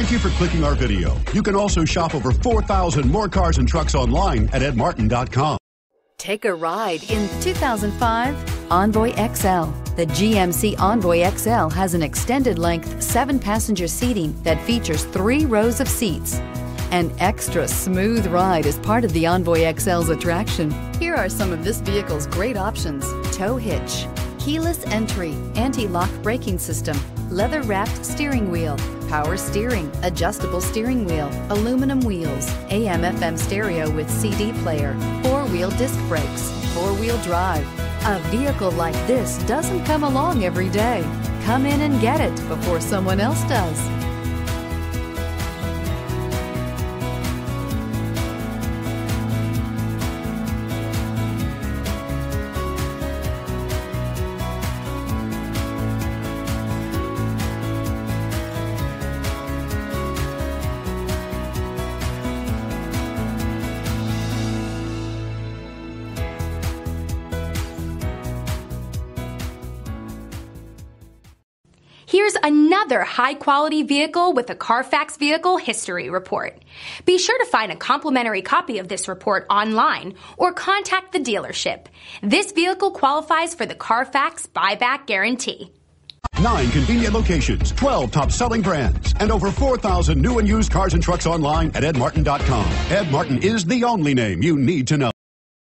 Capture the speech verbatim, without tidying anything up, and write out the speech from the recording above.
Thank you for clicking our video. You can also shop over four thousand more cars and trucks online at ed martin dot com. Take a ride in two thousand five Envoy X L. The G M C Envoy X L has an extended-length seven-passenger seating that features three rows of seats. An extra smooth ride is part of the Envoy X L's attraction. Here are some of this vehicle's great options: tow hitch, keyless entry, anti-lock braking system, leather-wrapped steering wheel, power steering, adjustable steering wheel, aluminum wheels, A M F M stereo with C D player, four-wheel disc brakes, four-wheel drive. A vehicle like this doesn't come along every day. Come in and get it before someone else does. Here's another high-quality vehicle with a Carfax Vehicle History Report. Be sure to find a complimentary copy of this report online or contact the dealership. This vehicle qualifies for the Carfax Buyback Guarantee. Nine convenient locations, twelve top-selling brands, and over four thousand new and used cars and trucks online at ed martin dot com. Ed Martin is the only name you need to know.